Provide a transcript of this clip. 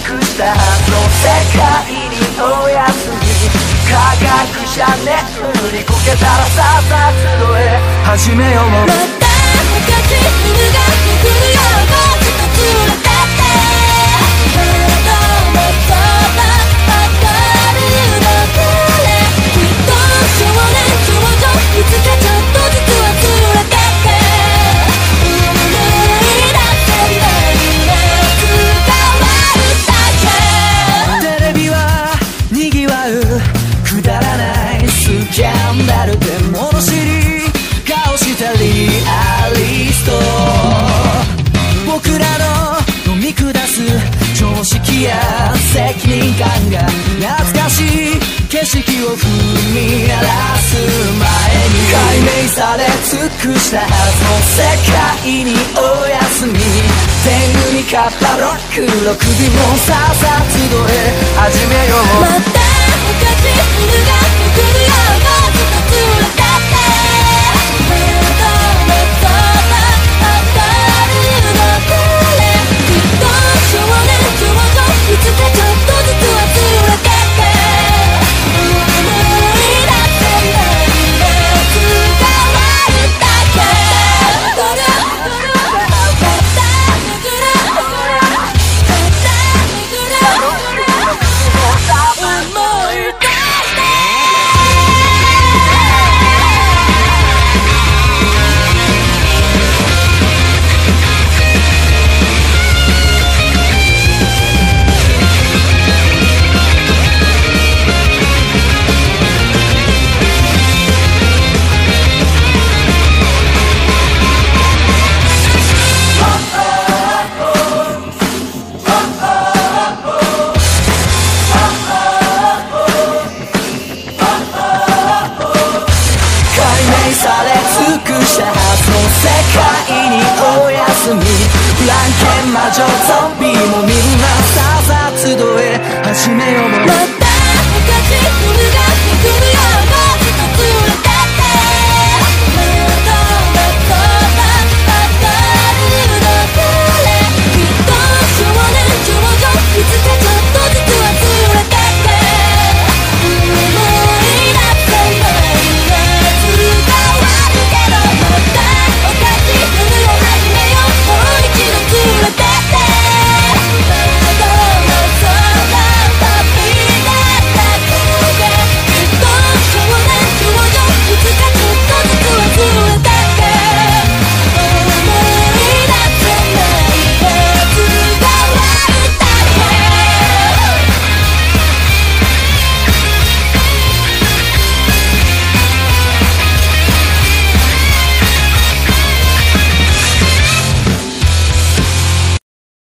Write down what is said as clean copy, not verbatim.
くしたはずの世界におやすみ科学者眠りこけたらさっさ集え始めようまた昔犬が来るよもうちょっと連れてって体のそばわかるのくれきっと少年少女いつかちょっとずつは連れてって思い出せないね伝わるだけテレビは賑わうくだらないスキャンダルで物知り顔したリアリスト僕らの飲み下す常識や責任感が懐かしい景色を踏み荒らす前に解明され尽くしたはずの世界におやすみ天狗に勝ったロックの首もさっさ集え始めようまた